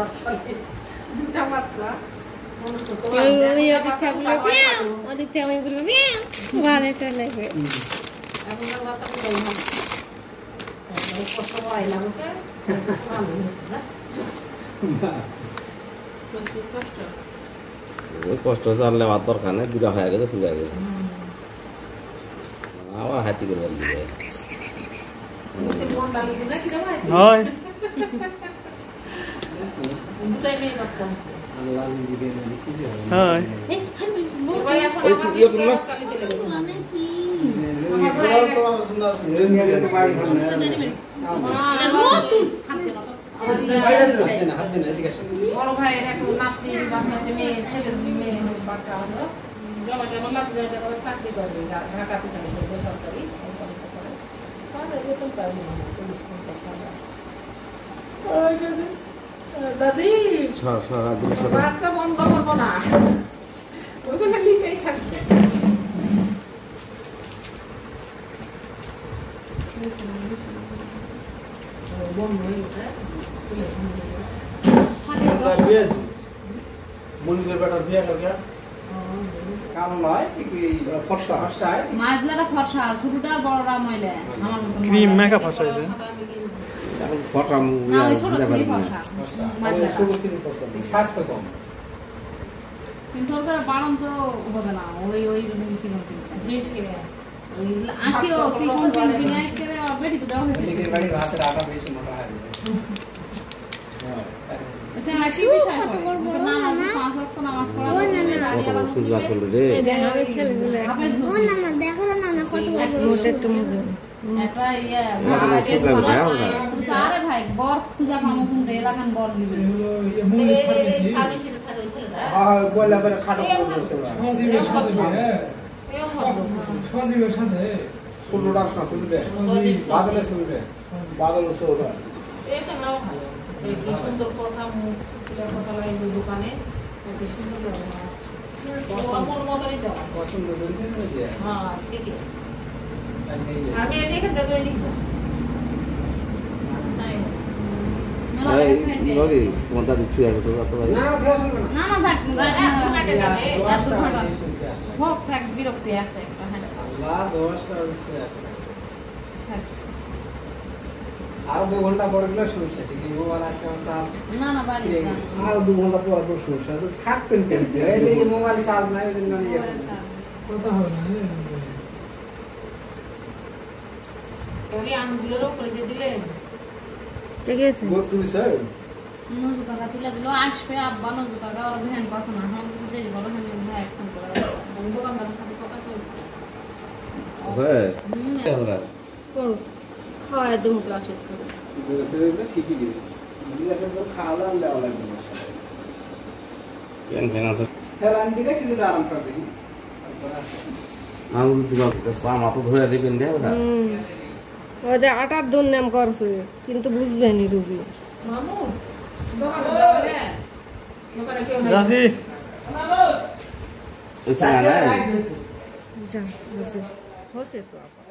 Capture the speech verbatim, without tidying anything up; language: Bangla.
বাচ্চা দুটা বাচ্চা আমি ওদিক থাকলে ওদিক থেকে আমি বলবো ভালো চলে এখন আর বাচ্চা কোথায় ভালো কষ্ট হয় লাগছে ভালো হয়েছে না কষ্ট ওই কষ্ট জানলে আমার দরকার নেই দুটা হয়ে গেছে ফুলে গেছে আবার হাতি করে বল দিবে হয় দুটাই মেয়ে বাচ্চা হয় ওই তুই ইয়ে করুন না বড় ভাইয়ের এখন নাতি বাচ্চা মেয়ে ছেলে মেয়ে বাচ্চা হলো জমা জমা নাতি চাকরি করবে ঢাকাতে চাকরি করবে সরকারি বেতন পাই চল্লিশ পঞ্চাশ টাকা দাদি বাচ্চা বন্ধ করবো না ওইগুলো লিখেই থাকবে মনিদের বেটার বিয়ে করবে কারণ নয় ফর্সা ফর্সায় মাছলাটা ফর্সা আর ছোটটা বড়রা ময়লা আমার মত ক্রিম মেকআপ ফসাইছে এখন ফটা না ওই ছোট ক্রিম ফর্সা মাছলা ছোট ক্রিম ফর্সা স্বাস্থ্য কম কিন্তু ওটা বাড়ন তো হবে না ওই ওই সিকন ক্রিম জেট কে ওই আঁকিও সিকন ক্রিম কিনে করে অলরেডি তো দেওয়া হয়েছে নিজের বাড়ির হাতের আটা বেশি মোটা হয় হ্যাঁ এসে আটি বিষয় কত বড় বড় নামাজ পাঁচ ওয়াক্ত নামাজ পড়া কত বড় সুজবা করলো রে ও না না দেখো না না কত বড় মোটা একটু মজা একটা ইয়া তুই সারে ভাই বর পূজা পামু কোন এলাকান বর দিবে মুনি ফার্মেসি হ্যাঁ বললা করে খাটো করতে সজীবের সাথে হ্যাঁ সজীবের সাথে ষোলোটা না শুনবে বাদলে শুনবে বাদলে শুনবে এই তো নাও ভালো এই কি সুন্দর কথা মুখ পূজা কথা লাগে দোকানে কি সুন্দর লাগে আমার মতই যাও পছন্দ করেছিস নাকি হ্যাঁ ঠিক আছে আমি এখানে দেখো এই নিচে এই ইবারে কোনটা দিচ্ছি আর তো তো ভাই না না না থাক হোক থাক বিরক্তি আছে একটা হ্যাঁ আল্লাহ দশটা আছে আর দু ঘন্টা পরে গেলে সমস্যা ঠিক আছে মোবাইল আজকে আমার চার্জ না না বাড়ি আর দু ঘন্টা পর পর সমস্যা তো থাকবেন কেন এই যে মোবাইল চার্জ নাই ওই জন্য আমি কথা হবে না ওই আঙ্গুলের উপরে যে দিলে ঠিক আছে গোট তুই স্যার নজু কাকা তুলে দিল আসবে আব্বা নজু কাকা ওর ভ্যান পাস না আমার কাছে দেরি করো আমি ভাই ফোন করে আমি দোকানদারের সাথে কথা কই হ্যাঁ হ্যাঁ করো খাওয়া একদম ক্লাসে করো সেটা ঠিকই দিবি নিজে তো খাওয়া দাওয়া দেওয়া লাগবে না কেন কেন আছে হেলান দিলে কিছু আরাম পাবে আঙুল দিবা সামা তো ধরে দিবেন দে হুম ওদের আটার দন নাম করছে কিন্তু বুঝবেনি রুবি মামু দোকানে যাবে দোকানে কেউ নাই রাজি ওই সানা যা বসে বসে তো আপা